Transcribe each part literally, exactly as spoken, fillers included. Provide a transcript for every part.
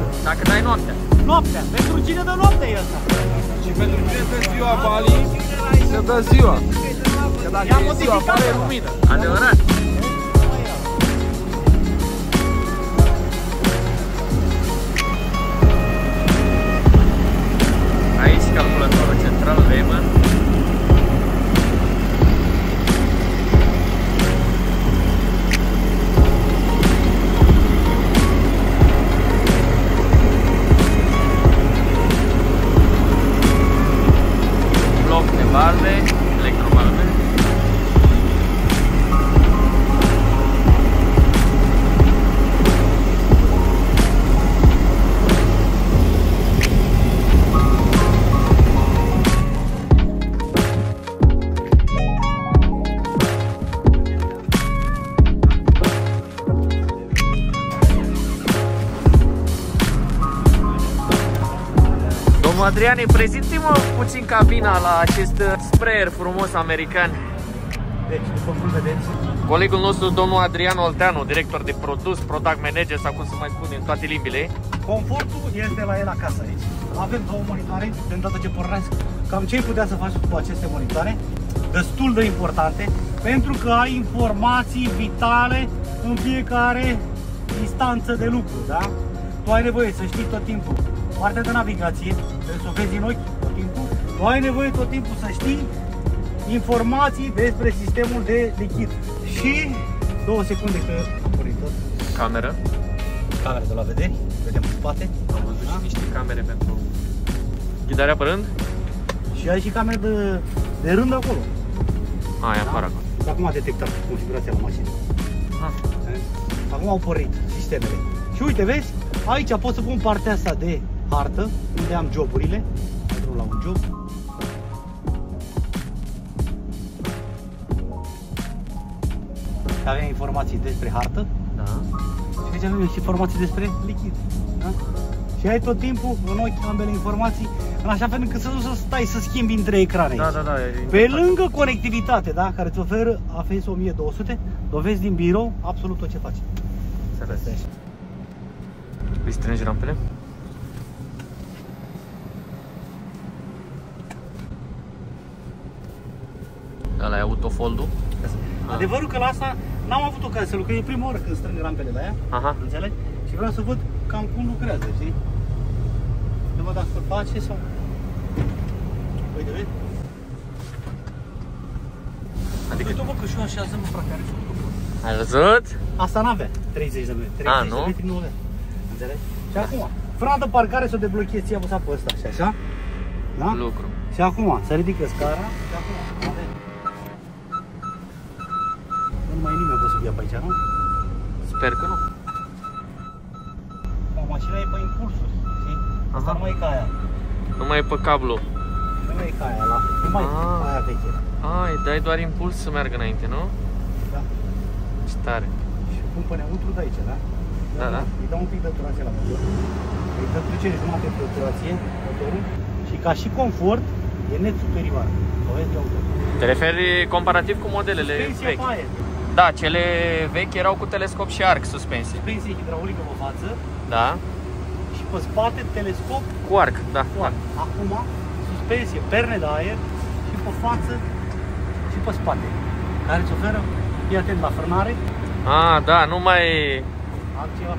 Dacă dai noaptea. Noaptea. Pentru cine dă noaptea e ăsta? Și pentru cine dă ziua Bali, se dă ziua. Că dacă e ziua Bali, e lumină. Adevărat. Aici calculatorul central Raymond. Bloc de valve, electrovalve. Domnul Adriane, prezintă-mă puțin cabina la acest sprayer frumos american. Deci, după cum vedeți, Colegul nostru, domnul Adrian Olteanu, director de produs, product manager sau cum să mai spune în toate limbile. confortul este la el acasă aici. Avem două monitoare, de îndată ce pornesc. Cam ce ai putea să faci cu aceste monitoare? Destul de importante, pentru că ai informații vitale în fiecare instanță de lucru, da? Tu ai nevoie să știi tot timpul partea de navigație, trebuie să o vezi în ochi tot timpul. Tu ai nevoie tot timpul să știi informații despre sistemul de lichid. Și două secunde că am pornit tot. Cameră. Camera de la vederi, vedem în spate. Am văzut da? și niște camere pentru ghidarea pe rând. Și ai și camere de, de rând acolo. A, e afară acolo. Și acum a detectat configurația la mașină. Ah. Acum au pornit sistemele. Și uite, vezi? Aici pot să pun partea asta de hartă, unde am joburile. Mai la un job. Avem informații despre hartă. Da. Și aici avem și informații despre lichid. Da? Și ai tot timpul în ochi ambele informații, în așa fel încât să nu să stai să schimbi între ecrane. Da, da, da. Pe lângă conectivitate, da, care îți oferă A F S o mie două sute, dovezi din birou absolut tot ce faci. Înțeles. Îi strângi rampele? Ăla e autofold-ul? Adevărul că la asta n-am avut ocazia să lucrez, e prima oară când strâng rampele la ea. Aha. Înțelegi? Și vreau să văd cam cum lucrează, știi? Să văd dacă face sau... Uite, vezi? Adică... Uite-o bă, că și eu așează-mă, frate, are și-o lucru. Ai văzut? Asta n-avea treizeci de metri, A, treizeci nu? de metri nu avea. Înțelegi? Și acum, frâna de parcare să o deblochezi, ți-a apăsat pe ăsta și așa. Da? Lucru. Și acum, să ridică scara și acum avem. Nu mai e nimeni vă subia pe aici, nu? Sper că nu. Mașina e pe impulsuri, știi? Asta nu mai e ca aia. Nu mai e pe cablu. Nu mai e ca aia, la... nu mai e ca aia veche. Ai, dai doar impuls să meargă înainte, nu? Da. Ce tare. Și pun pe neutru de aici, da? Da, da. Îi dau un pic de turație la motor. Îi dă trecere jumătate de turație motorul. Și ca și confort, e net superior. O vezi de auto. Te referi comparativ cu modelele vechi? Da, cele vechi erau cu telescop și arc suspensie. Suspensie hidraulică pe față. Da. Și pe spate telescop cu arc, da. Cu arc. Acum suspensie, perne de aer și pe față și pe spate. Care îți oferă, fii atent la frânare. Ah, da, nu mai... Altceva.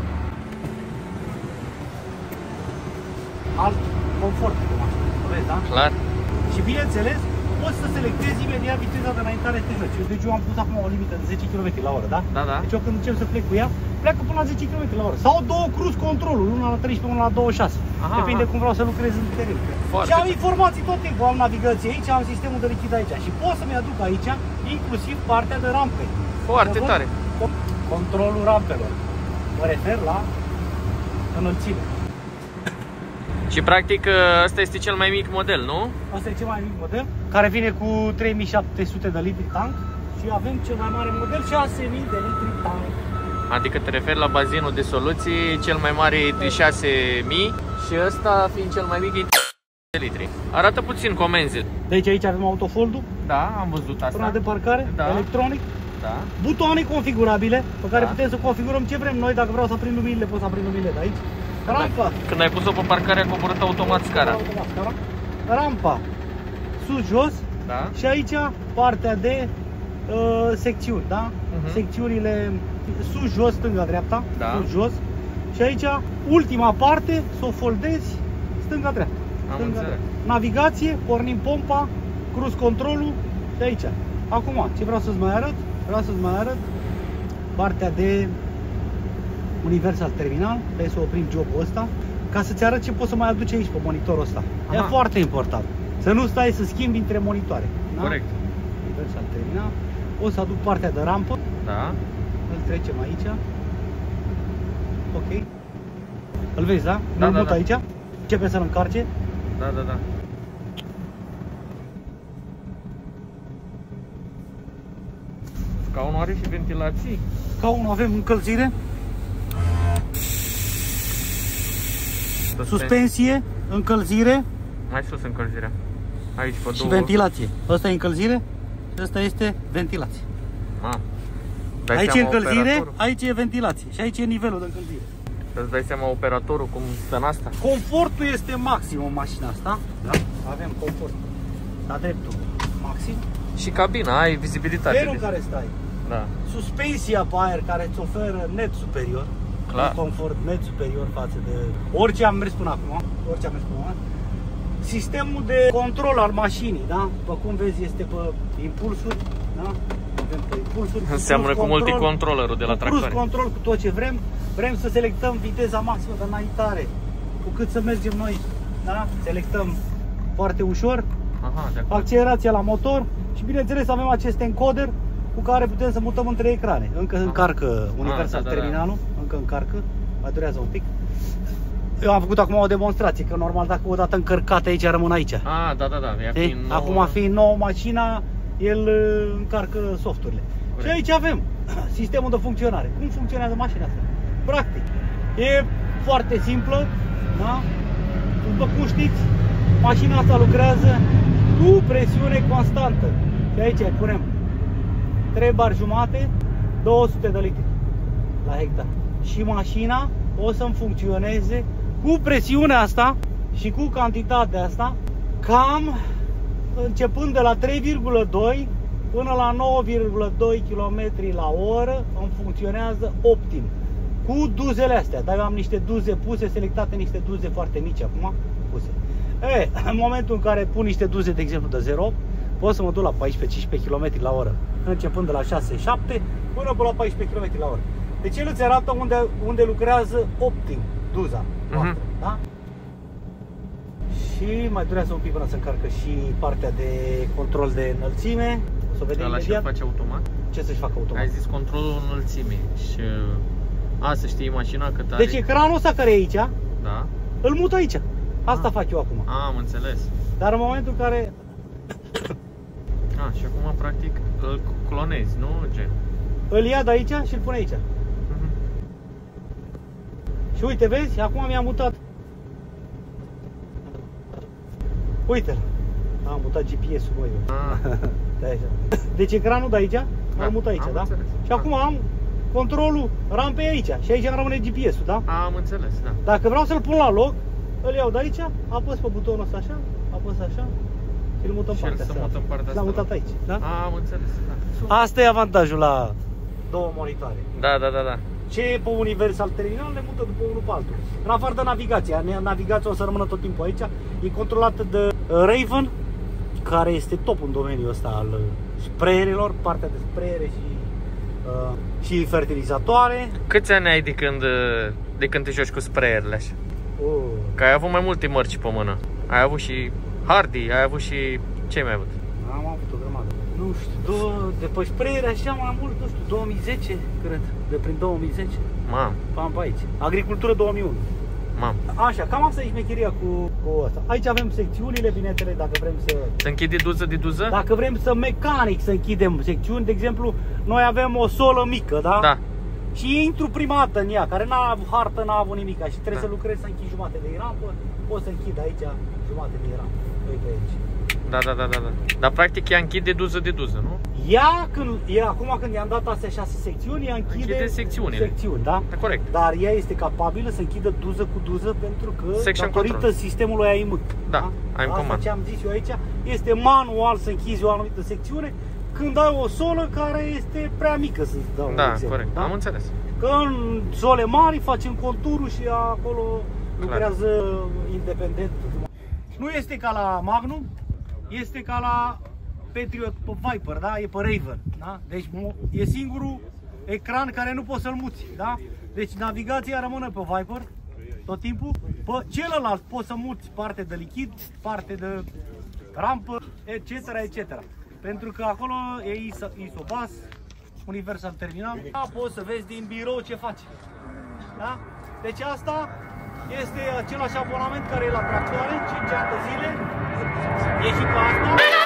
Alt confort de mașină, vezi, da? Clar. Și bineînțeles, poți să selectezi imediat viteza de înaintare te joci. Deci eu am pus acum o limită de zece kilometri la oră, da? Da, da. Deci eu când încep să plec cu ea, pleacă până la zece kilometri la oră. Sau două cruise controlul, una la treisprezece, una la douăzeci și șase. Aha, depinde aha. cum vreau să lucrez în teren. Foarte și am informații tot timpul, am navigație aici, am sistemul de lichid aici. Și pot să-mi aduc aici, inclusiv partea de rampe. Foarte tare. Controlul rampelor. Mă refer la înălțime. Și practic ăsta este cel mai mic model, nu? Asta e cel mai mic model, care vine cu trei mii șapte sute de litri tank. Și avem cel mai mare model, șase mii de litri tank. Adică te referi la bazinul de soluții, cel mai mare e de șase mii și ăsta fiind cel mai mic e de litri. Arată puțin comenzi. Deci aici avem autofold-ul. Da, am văzut asta. Frâna de parcare, da. Electronic. Da. Butoane configurabile, pe care da. putem să configurăm ce vrem noi. Dacă vreau să aprind luminile, pot să aprind luminile de aici. Rampa. Când ai pus-o pe parcare, a coborât automat scara. Rampa. Sus-jos. Da. Și aici partea de uh, secțiuni, da? Uh-huh. Secțiunile sus-jos, stânga-dreapta. Da. Sus-jos. Și aici, ultima parte, să o foldezi stânga-dreapta. Stânga navigație, pornim pompa, cruise controlul și aici. Acum, ce vreau să-ți mai arăt? Vreau să-ți mai arăt partea de Universal Terminal. Trebuie să oprim jobul ăsta ca să-ți arăt ce poți să mai aduci aici pe monitorul ăsta. Aha. E foarte important. Să nu stai să schimbi între monitoare. Da? Corect. Universal Terminal. O să aduc partea de rampă. Da. Îl trecem aici. Ok. Îl vezi, da? Da, Îl da, mut da. aici. Începe să-l încarce. Da, da, da. Scaunul are și ventilații. Scaunul avem încălzire. Suspensie, încălzire. Mai sus încălzirea. Aici pe și două. ventilație. Asta e încălzire și asta este ventilație. Ma. Aici e încălzire, operatorul? Aici e ventilație și aici e nivelul de încălzire. Îți dai seama operatorul cum stă în asta? Confortul este maxim în mașina asta. Da? Avem confort. La dreptul maxim. Și cabina, ai vizibilitate. Felul în care stai. Da. Suspensia pe aer care îți oferă net superior. Clar. Un confort net superior față de orice am mers până acum. Orice am mers până acum. Sistemul de control al mașinii, da? După cum vezi, este pe impulsuri, da? Avem pe impulsuri. Înseamnă cu multicontrollerul de la tractoare. Cruise control cu tot ce vrem. Vrem să selectăm viteza maximă de înaintare, cu cât să mergem noi, da? Selectăm foarte ușor. Aha, de accelerația la motor și bineînțeles avem acest encoder cu care putem să mutăm între ecrane. Încă Aha. încarcă Universal da, da, Terminalul, da. încă încarcă, mai durează un pic. Eu am făcut acum o demonstrație, că normal dacă odată încărcate aici rămân aici. Ah, da, da, da. Fiind nouă... Acum fiind nouă mașina, el încarcă softurile. Corect. Și aici avem sistemul de funcționare. Cum funcționează mașina asta? Practic, e foarte simplă, da? După cum știți, mașina asta lucrează cu presiune constantă. Și aici punem trei bar jumate, două sute de litri la hectar. Și mașina o să-mi funcționeze cu presiunea asta și cu cantitatea asta, cam începând de la trei virgulă doi până la nouă virgulă doi kilometri la oră, îmi funcționează optim. Cu duzele astea, dar eu am niște duze puse, selectate niște duze foarte mici acum, puse. E, în momentul în care pun niște duze, de exemplu, de zero virgulă opt, pot să mă duc la paisprezece cincisprezece kilometri la oră, începând de la șase șapte până pe la paisprezece kilometri la oră. Deci el îți arată unde, unde lucrează optim duza noastră, uh-huh. da? Și mai durează un pic până să încarcă și partea de control de înălțime. O să vedem imediat. Ce face automat? Ce să-și facă automat? Ai zis controlul înălțimii și... A, să știi mașina cât are... Deci ecranul ăsta care e aici, da. îl mut aici. Asta ah. fac eu acum. Ah, am înțeles. Dar în momentul în care... Ah, și acum practic îl clonezi, nu? Gen. Îl ia de aici și îl pune aici. Uh-huh. Și uite, vezi? Acum mi-am mutat. Uite-l. Am mutat G P S-ul, băi. Ah. Deci ecranul de aici, da. Am mutat aici, am da? Înțeles. Și acum am controlul rampei aici și aici îmi rămâne G P S-ul, da? Am înțeles, da. Dacă vreau să-l pun la loc, îl iau de aici, apăs pe butonul ăsta așa, apăs așa și îl mutăm partea asta. Mutăm partea asta. L-am mutat aici, da? Am înțeles, da. Asta e avantajul la două monitoare. Da, da, da, da. Ce e pe Universal Terminal le mută după unul pe altul. În afară de navigația, navigația o să rămână tot timpul aici. E controlată de Raven, care este top în domeniul ăsta al sprayerilor, partea de sprayere și Uh, și fertilizatoare. Câți ani ai de când, de când te joci cu sprayerele așa? Uh. Că ai avut mai multe mărci pe mână. Ai avut și Hardy, ai avut și... ce mai ai avut? Am avut o grămadă. Nu știu, de pe sprayere așa mai mult, nu știu, două mii zece, cred. De prin două mii zece. Mam. Pam pe aici. Agricultură două mii unu. Mam. Așa, cam asta e șmecheria cu, cu asta. Aici avem secțiunile, bineînțeles, dacă vrem să... Să închide duză de duză? Dacă vrem să mecanic să închidem secțiuni, de exemplu, noi avem o solă mică, da? Da. Și intru prima dată în ea, care n-a avut hartă, n-a avut nimic și trebuie da. să lucrez să închid jumate de rampă, pot să închid aici jumate de rampă. Uite aici. Da, da, da, da, da. Dar practic ea închide duză de duză, nu? Ea, când, e, acum când i-am dat astea șase secțiuni, ea închide, închide secțiunile. secțiuni, da? Da, corect. Dar ea este capabilă să închidă duză cu duză pentru că, Section datorită control. sistemului A I M. Da, da? A I M Asta command. ce am zis eu aici, este manual să închizi o anumită secțiune când ai o solă care este prea mică, să dau Da, un exemplu, corect, da? am înțeles. Că în zone mari facem conturul și acolo lucrează independent. Nu este ca la Magnum, este ca la Patriot pe Viper, da? E pe Raven, da? Deci e singurul ecran care nu poți să-l muți, da? Deci navigația rămâne pe Viper tot timpul. Pe celălalt poți să muți parte de lichid, parte de rampă, etc, et cetera. Pentru că acolo e isobas, universal terminal, da? Poți să vezi din birou ce faci, da? Deci asta este același abonament care e la tractoare, cinci ani de zile, e și pe asta.